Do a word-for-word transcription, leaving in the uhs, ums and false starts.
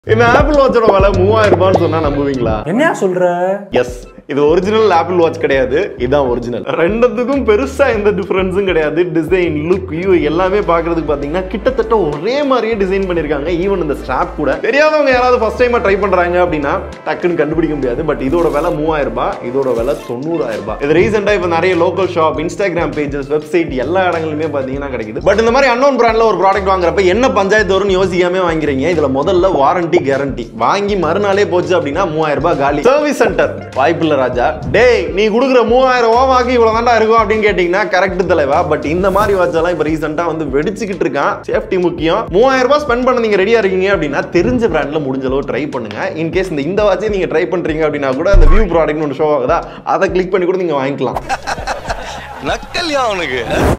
இந்த ஆப்பிள் வாட்சோட விலை மூவாயிரம் ரூபான்னு சொன்னா நம்புவீங்களா? என்ன சொல்ற? எஸ், இது ஒரிஜினல் ஆப்பிள் வாட்ச் கிடையாது, இதுதான் ஒரிஜினல். ரெண்டுத்துக்கும் பெருசா எந்த டிஃபரன்ஸும் கிடையாது. டிசைன், லுக், வியூ எல்லாமே பாக்குறதுக்கு பாத்தீங்கன்னா கிட்டத்தட்ட ஒரே மாதிரியே டிசைன் பண்ணிருக்காங்க. ஈவன் இந்த ஸ்ட்ராப் கூட தெரியாதவங்க யாராவது ஃபர்ஸ்ட் டைம் ட்ரை பண்றாங்க அப்படின்னா டக்குன்னு கண்டுபிடிக்க முடியாது. பட் இதோட விலை மூவாயிரம் ரூபாய், இதோட விலை தொண்ணூறாயிரம் ரூபாய். இது ரீசெண்டா இப்ப நிறைய local shop, Instagram pages, website எல்லா இடங்களுமே பாத்தீங்கன்னா கிடைக்குது. பட் இந்த மாதிரி அன்னோன் பிராண்ட்ல ஒரு ப்ராடக்ட் வாங்குறப்ப என்ன பஞ்சாயத்து வரும்னு யோசிக்காம வாங்குறீங்க. இதுல முதல்ல வாரண்டி கேரண்டி, வாங்கி மறுநாளே போச்சு அப்படின்னா மூவாயிரம் ரூபாய் காலி. சர்வீஸ் சென்டர் வாய்ப்பில்லை ராஜா. டேய், நீ கொடுக்குற மூவாயிரம் ரூபாய்க்கு இவ்வளவு தாண்டா இருக்கும் அப்படின்னு கேட்டீங்கன்னா கரெக்ட் தலைவா. பட் இந்த மாதிரி வாட்செல்லாம் இப்ப ரீசெண்டா வந்து வெடிச்சுக்கிட்டு இருக்கான். சேஃப்டி முக்கியம். மூவாயிரம் ரூபாய் ஸ்பெண்ட் பண்ண நீங்க ரெடியா இருக்கீங்க அப்படின்னா தெரிஞ்ச பிராண்ட்ல முடிஞ்ச அளவு ட்ரை பண்ணுங்க. இன் கேஸ் இந்த இந்த வாட்சை நீங்க ட்ரை பண்றீங்க அப்படின்னா கூட அந்த வியூ ப்ராடக்ட்னு ஒன்று ஷோ ஆகுதா, அதை கிளிக் பண்ணி கூட நீங்க வாங்கிக்கலாம். நக்கல்யா அவனுக்கு.